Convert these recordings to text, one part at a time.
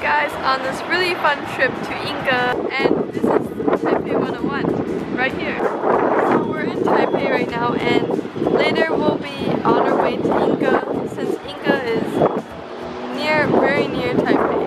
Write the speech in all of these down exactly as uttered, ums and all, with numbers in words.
guys on this really fun trip to Ying Ge, and this is Taipei one oh one right here. So we're in Taipei right now, and later we'll be on our way to Ying Ge, since Ying Ge is near, very near Taipei.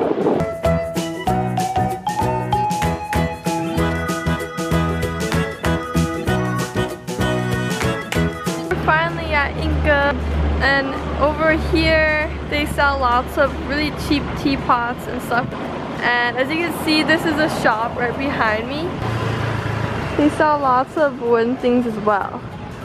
We're finally at Ying Ge, and over here they sell lots of really cheap teapots and stuff. And as you can see, this is a shop right behind me. They sell lots of wooden things as well.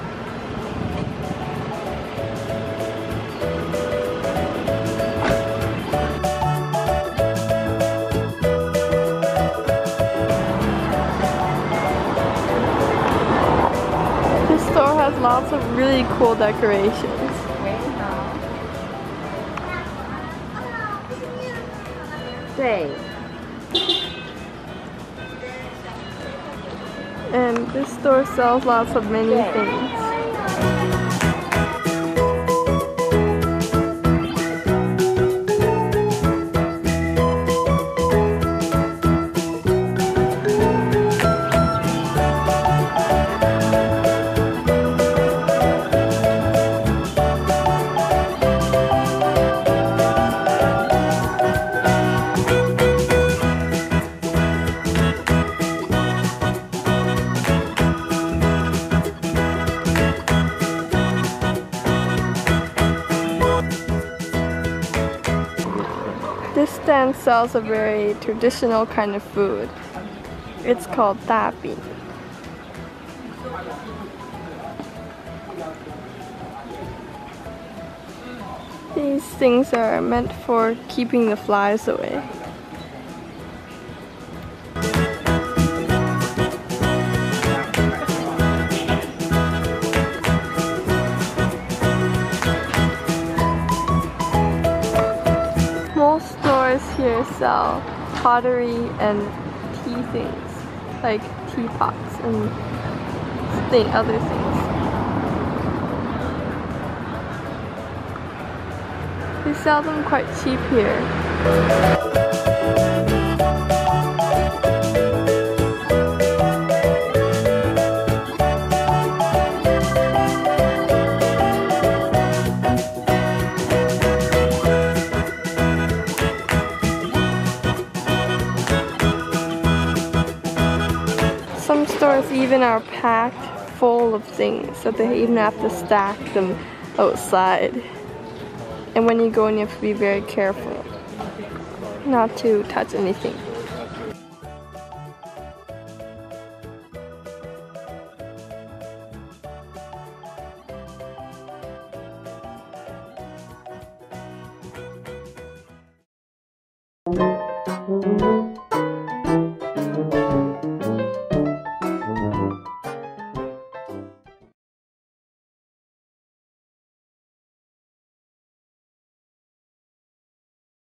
This store has lots of really cool decorations. And this store sells lots of many things. This stand sells a very traditional kind of food. It's called da bin. These things are meant for keeping the flies away. Most stores here sell pottery and tea things, like teapots and thing, other things. They sell them quite cheap here. Some stores even are packed full of things, so they even have to stack them outside. And when you go in, you have to be very careful not to touch anything.